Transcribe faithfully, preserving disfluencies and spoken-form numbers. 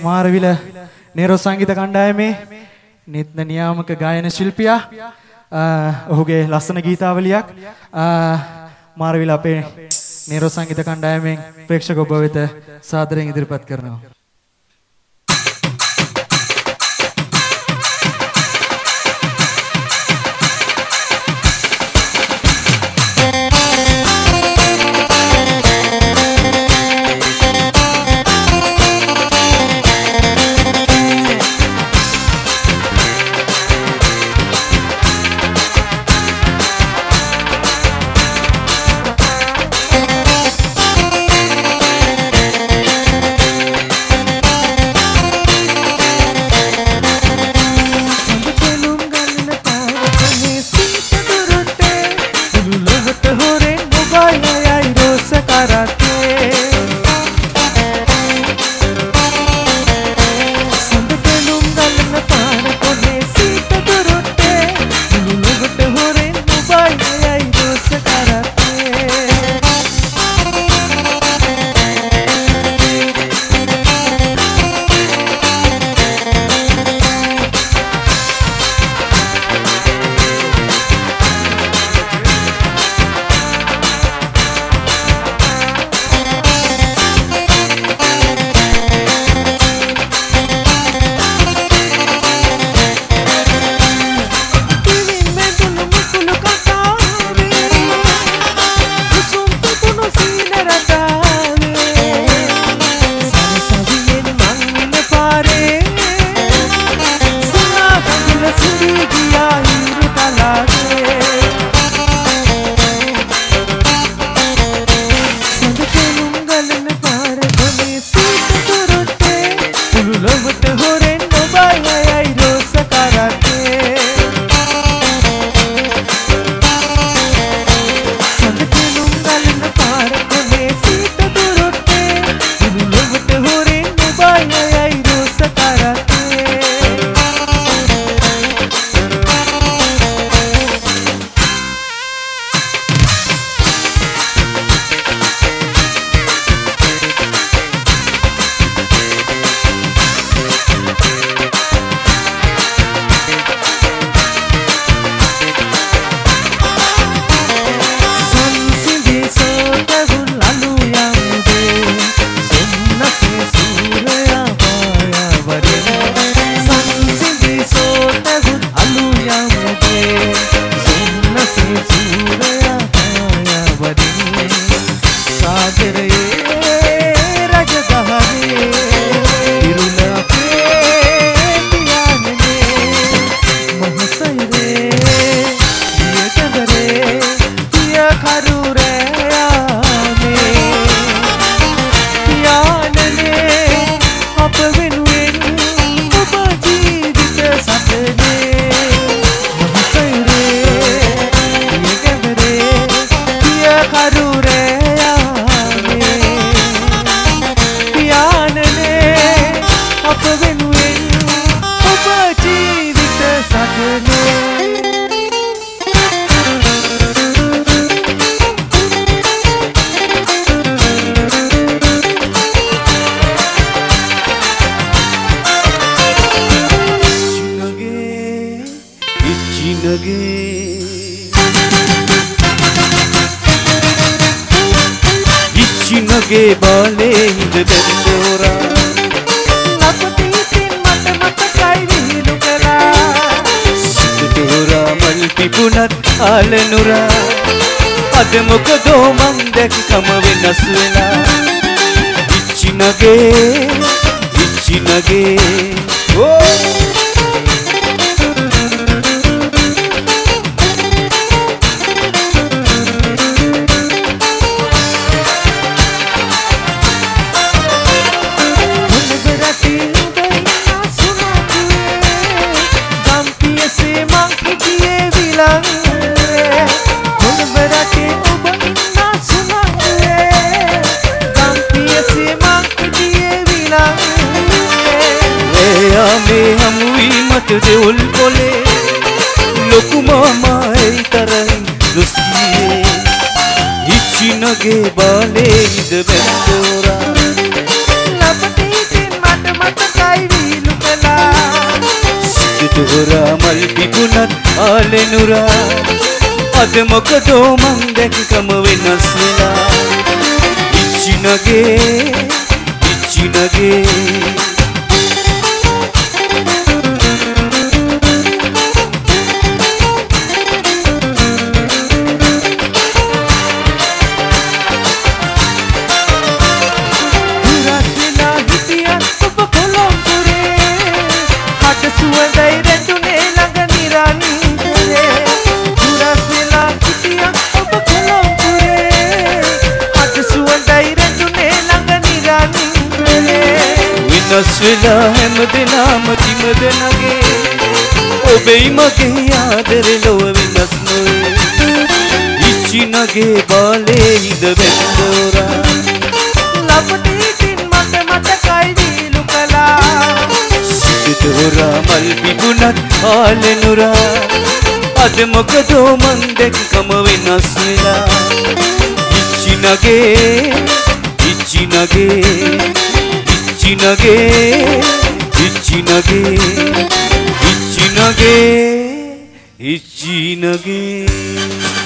මාරවිල නේරෝ සංගීත කණ්ඩායමේ නිත්න නියාමක ගායන ශිල්පියා ඔහුගේ ලස්සන ගීතාවලියක් මාරවිල අපේ නේරෝ සංගීත කණ්ඩායමෙන් ප්‍රේක්ෂක ඔබ වෙත සාදරයෙන් ඉදිරිපත් කරනවා. Nage bale id bendora lapati tin mat mat සිතට හොරා මල් පිපුණත් ආලෙනුරා අද මොකදෝ මං දැක්කම වෙනස් වෙලා ඉච්චිනගේ ඉච්චිනගේ වෙලා හැම දෙනාම කිම දෙනගේ ඔබයි මගේ ආදරේ ලොව වෙනස් නොවේ ඉච්චිනගේ බාලේ හිඳ වැන්දෝරා ලපටින් මට මතකයි දීලු කලා සිතට හොරා මල් පිපුණත් ආලෙනුරා අද මොකදෝ මං දැක්කම වෙනස් වෙලා ඉච්චිනගේ ඉච්චිනගේ ඉච්චිනගේ ඉච්චිනගේ ඉච්චිනගේ ඉච්චිනගේ